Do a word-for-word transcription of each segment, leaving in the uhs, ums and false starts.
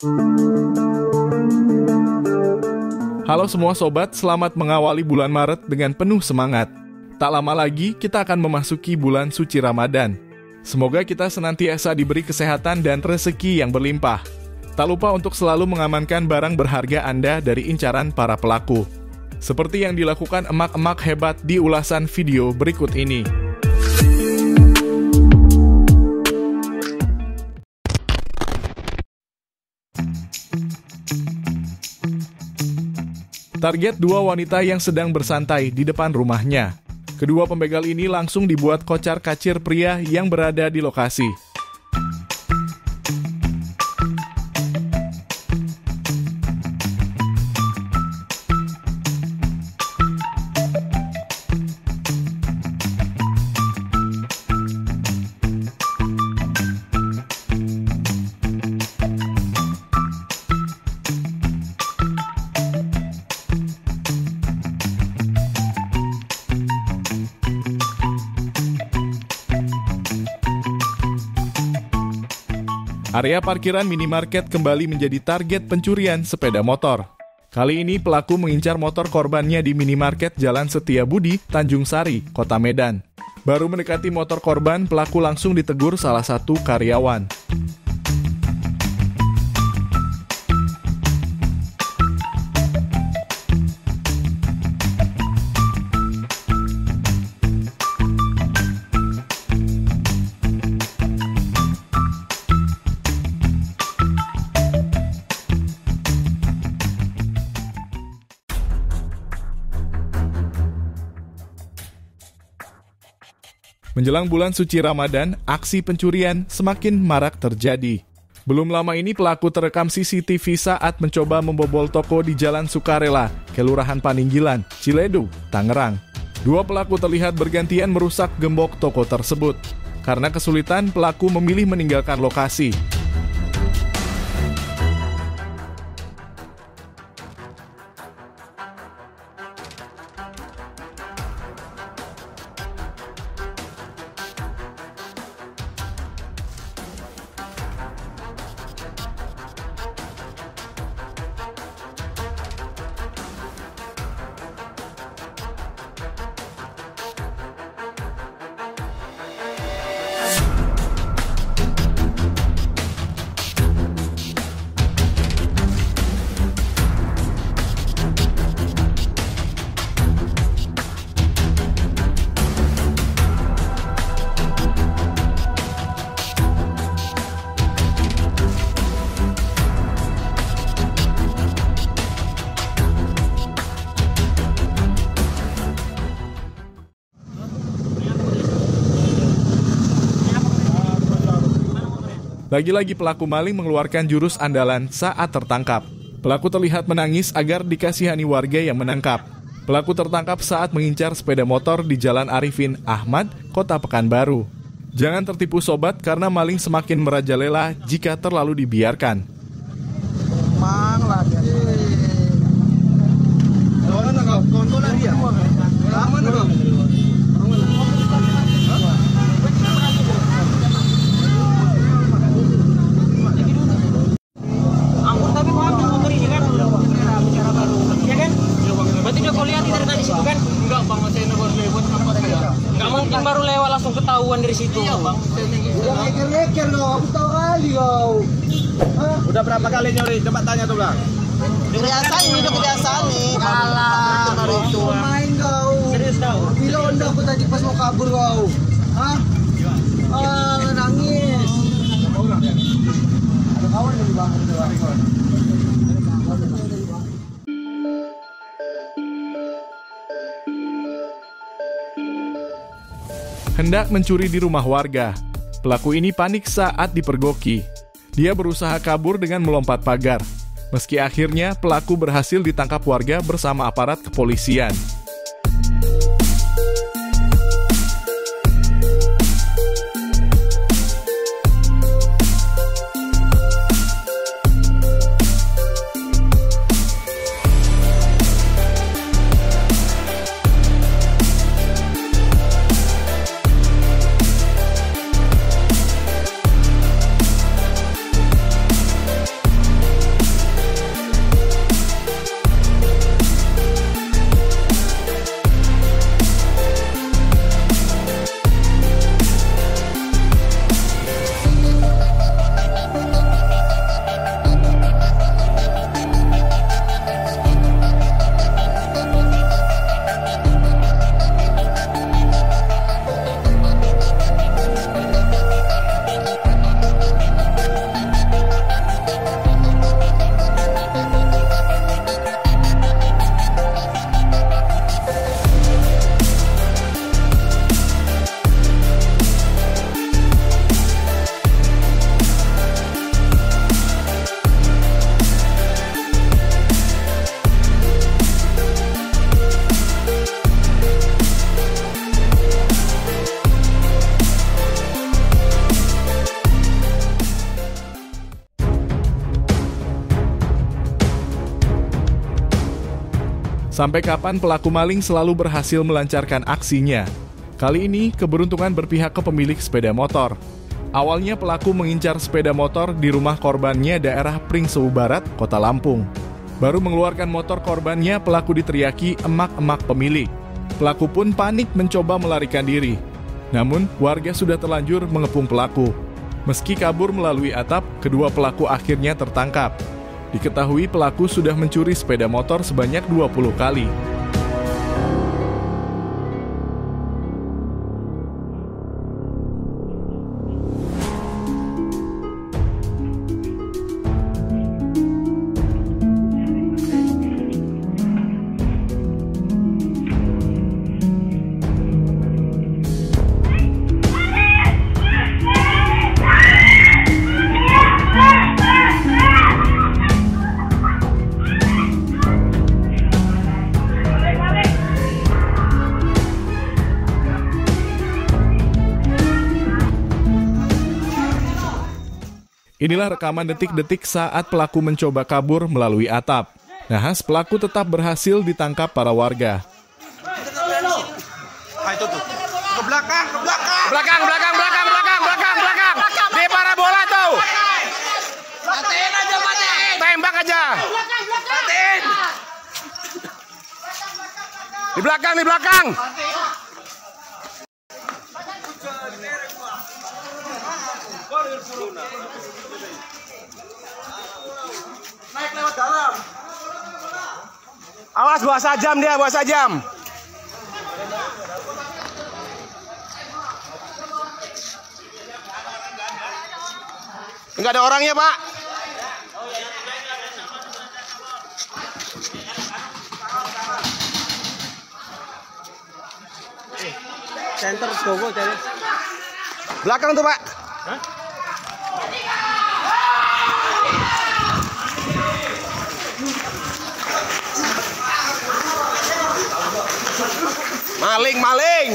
Halo semua sobat, selamat mengawali bulan Maret dengan penuh semangat. Tak lama lagi kita akan memasuki bulan suci Ramadan. Semoga kita senantiasa diberi kesehatan dan rezeki yang berlimpah. Tak lupa untuk selalu mengamankan barang berharga Anda dari incaran para pelaku. Seperti yang dilakukan emak-emak hebat di ulasan video berikut ini. Target dua wanita yang sedang bersantai di depan rumahnya. Kedua pembegal ini langsung dibuat kocar-kacir pria yang berada di lokasi. Area parkiran minimarket kembali menjadi target pencurian sepeda motor. Kali ini pelaku mengincar motor korbannya di minimarket Jalan Setiabudi, Tanjung Sari, Kota Medan. Baru mendekati motor korban, pelaku langsung ditegur salah satu karyawan. Menjelang bulan suci Ramadan, aksi pencurian semakin marak terjadi. Belum lama ini pelaku terekam C C T V saat mencoba membobol toko di Jalan Sukarela, Kelurahan Paninggilan, Ciledug, Tangerang. Dua pelaku terlihat bergantian merusak gembok toko tersebut. Karena kesulitan, pelaku memilih meninggalkan lokasi. Lagi-lagi pelaku maling mengeluarkan jurus andalan saat tertangkap. Pelaku terlihat menangis agar dikasihani warga yang menangkap. Pelaku tertangkap saat mengincar sepeda motor di Jalan Arifin Ahmad, Kota Pekanbaru. Jangan tertipu sobat karena maling semakin merajalela jika terlalu dibiarkan. Baru lewat langsung ketahuan dari situ. Iya, Bang. Udah ngeker-ngeker loh, aku tahu kali kau. Hah? Udah berapa kali nyuri? Coba tanya tuh, Bang. Kebiasaan ini, udah kebiasaan nih. Alah, baru itu. Main kau. Serius kau? Bila onda aku tadi pas mau kabur kau. Hah? Ah, nangis. Ada kawan dari Bang, ada kawan. Hendak mencuri di rumah warga. Pelaku ini panik saat dipergoki. Dia berusaha kabur dengan melompat pagar. Meski akhirnya pelaku berhasil ditangkap warga bersama aparat kepolisian. Sampai kapan pelaku maling selalu berhasil melancarkan aksinya? Kali ini keberuntungan berpihak ke pemilik sepeda motor. Awalnya pelaku mengincar sepeda motor di rumah korbannya daerah Pringsewu Barat, Kota Lampung. Baru mengeluarkan motor korbannya, pelaku diteriaki emak-emak pemilik. Pelaku pun panik mencoba melarikan diri. Namun warga sudah terlanjur mengepung pelaku. Meski kabur melalui atap, kedua pelaku akhirnya tertangkap. Diketahui pelaku sudah mencuri sepeda motor sebanyak dua puluh kali. Inilah rekaman detik-detik saat pelaku mencoba kabur melalui atap. Nahas pelaku tetap berhasil ditangkap para warga. Ah, itu tuh. Ke belakang, ke belakang. Belakang, belakang, belakang, belakang, belakang, belakang. Di parabola tuh. Matiin aja, matiin. Tembak aja. Matiin. Di belakang, di belakang. Naik lewat dalam. Awas, bawa sajam dia, bawa sajam. Enggak ada orangnya, Pak. Center Gogo cari. Belakang tuh, Pak. Maling, maling.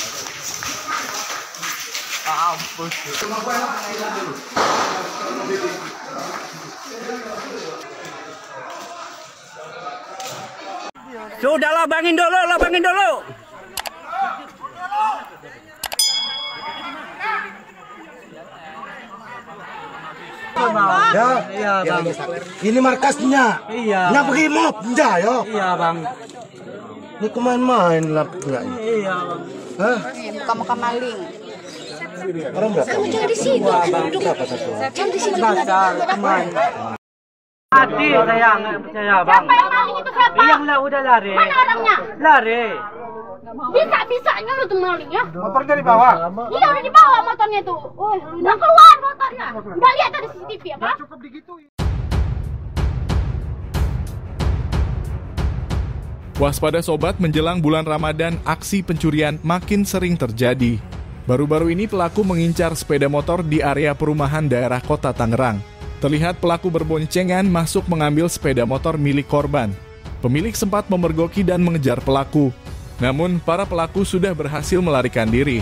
Sudah lobangin dulu, lobangin dulu. Ya, iya bang. Ini markasnya. Iya. Nggak pergi mob, enggak yo. Iya bang. Ini kemain-main lah enggak. Iya bang. Hah? Muka-muka maling. Orang berapa? Jangan di sini. Berapa satu? Jangan di sini. Dasar kemain. Hati saya nggak percaya bang. Siapa yang maling itu siapa? Yang lah udah lari. Mana orangnya? Lari. Bisa-bisanya lu tuh maling ya? Motornya dibawa. Iya udah dibawa motornya tuh. Oh, udah keluar motornya. Udah lihat ada C C T V apa? Cukup digituin. Waspada sobat, menjelang bulan Ramadan, aksi pencurian makin sering terjadi. Baru-baru ini pelaku mengincar sepeda motor di area perumahan daerah Kota Tangerang. Terlihat pelaku berboncengan masuk mengambil sepeda motor milik korban. Pemilik sempat memergoki dan mengejar pelaku. Namun, para pelaku sudah berhasil melarikan diri.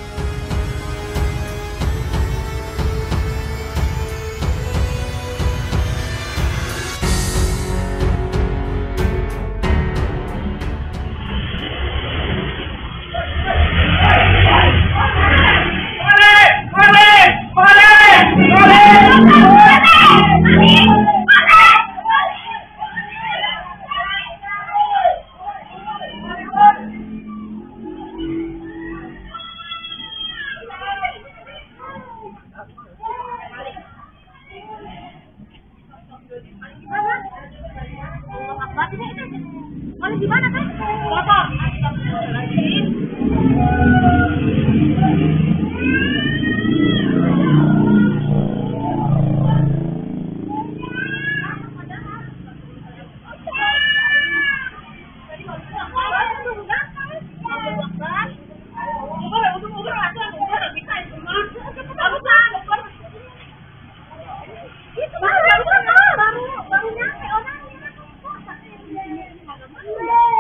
Maling di mana kan? Apa?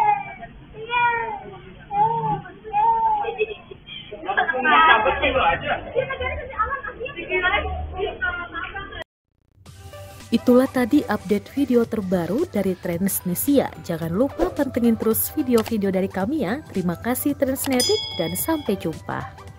Betul aja. Itulah tadi update video terbaru dari Transnesia. Jangan lupa pantengin terus video-video dari kami ya. Terima kasih Transnetik dan sampai jumpa.